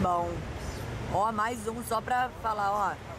bom. Ó, mais um só pra falar, ó.